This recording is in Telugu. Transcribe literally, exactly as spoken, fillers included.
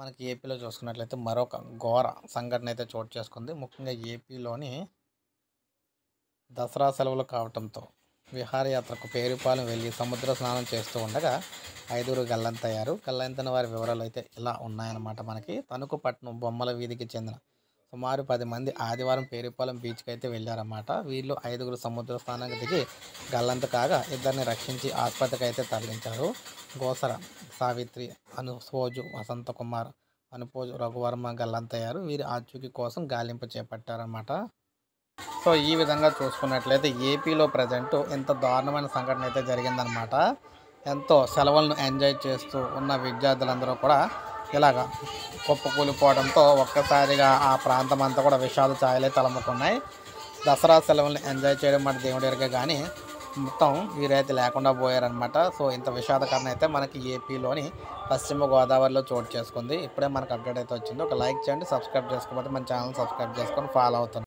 మనకి ఏపీలో చూసుకున్నట్లయితే మరొక ఘోర సంఘటన అయితే చోటు చేసుకుంది. ముఖ్యంగా ఏపీలోని దసరా సెలవులు కావటంతో విహారయాత్రకు పేరుపాలెం వెళ్ళి సముద్ర స్నానం చేస్తూ ఉండగా ఐదుగురు గల్లంతయ్యారు. గల్లంతైన వారి వివరాలు అయితే ఇలా ఉన్నాయన్నమాట. మనకి తణుకు పట్టణం బొమ్మల వీధికి చెందిన సుమారు పది మంది ఆదివారం పేరుపాలెం బీచ్కి అయితే వెళ్ళారన్నమాట. వీళ్ళు ఐదుగురు సముద్ర స్నానానికి దిగి గల్లంత కాగా ఇద్దరిని రక్షించి ఆసుపత్రికి అయితే తరలించారు. గోసర సావిత్రి, అనుసోజు వసంతకుమార్, అనుపోజు రఘువర్మ గల్లంతయ్యారు. వీరి ఆచూకీ కోసం గాలింపు చేపట్టారన్నమాట. సో ఈ విధంగా చూసుకున్నట్లయితే ఏపీలో ప్రజెంట్ ఎంత దారుణమైన సంఘటన అయితే జరిగిందనమాట. ఎంతో సెలవులను ఎంజాయ్ చేస్తూ ఉన్న విద్యార్థులందరూ కూడా ఇలాగ కుప్పకూలిపోవడంతో ఒక్కసారిగా ఆ ప్రాంతం అంతా కూడా విషాద ఛాయలే తలముకున్నాయి. దసరా సెలవులను ఎంజాయ్ చేయడం మాట దేవుడి ఎరుగే కానీ మొత్తం వీరైతే లేకుండా పోయారనమాట. సో ఇంత విషాదకరణ అయితే మనకి ఏపీలోని పశ్చిమ గోదావరిలో చోటు చేసుకుంది. ఇప్పుడే మనకు అప్డేట్ అయితే వచ్చింది. ఒక లైక్ చేయండి, సబ్స్క్రైబ్ చేసుకోకపోతే మన ఛానల్ సబ్స్క్రైబ్ చేసుకొని ఫాలో అవుతున్నాం.